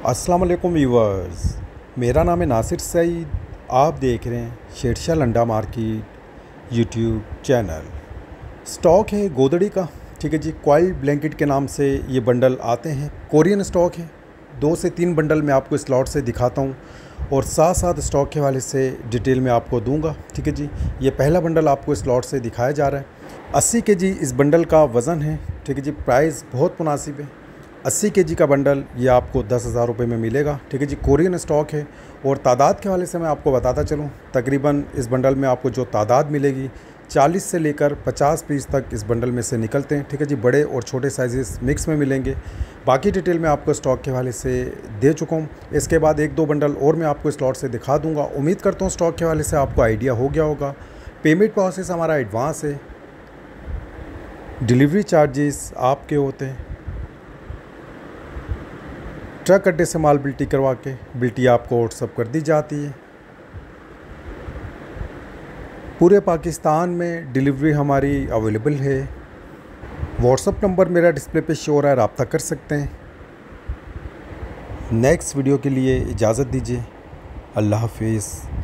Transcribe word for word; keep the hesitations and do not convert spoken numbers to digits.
अस्सलाम वालेकुम व्यूवर्स, मेरा नाम है नासिर सईद। आप देख रहे हैं Shershah Landa market YouTube channel. Stock है गोदड़ी का, ठीक है जी। कॉइल ब्लैंकेट के नाम से ये बंडल आते हैं, कोरियन स्टॉक है। दो से तीन बंडल मैं आपको इस लॉट से दिखाता हूँ और साथ साथ स्टॉक के हवाले से डिटेल में आपको दूंगा, ठीक है जी। ये पहला बंडल आपको इस लॉट से दिखाया जा रहा है। अस्सी के जी इस बंडल का वज़न है, ठीक है जी। प्राइस बहुत मुनासिब है। अस्सी के जी का बंडल ये आपको दस हज़ार रुपये में मिलेगा, ठीक है जी। कोरियन स्टॉक है। और तादाद के हवाले से मैं आपको बताता चलूँ, तकरीबन इस बंडल में आपको जो तादाद मिलेगी चालीस से लेकर पचास पीस तक इस बंडल में से निकलते हैं, ठीक है जी। बड़े और छोटे साइजेस मिक्स में मिलेंगे। बाकी डिटेल मैं आपको स्टॉक के हवाले से दे चुका हूँ। इसके बाद एक दो बंडल और मैं आपको इस लॉट से दिखा दूँगा। उम्मीद करता हूँ स्टॉक के हवाले से आपको आइडिया हो गया होगा। पेमेंट प्रोसेस हमारा एडवांस है, डिलीवरी चार्जेस आपके होते हैं। ट्रक अड्डे से माल बिल्टी करवा के बिल्टी आपको व्हाट्सअप कर दी जाती है। पूरे पाकिस्तान में डिलीवरी हमारी अवेलेबल है। व्हाट्सअप नंबर मेरा डिस्प्ले पे शो हो रहा है, रब्ता कर सकते हैं। नेक्स्ट वीडियो के लिए इजाज़त दीजिए। अल्लाह हाफिज़।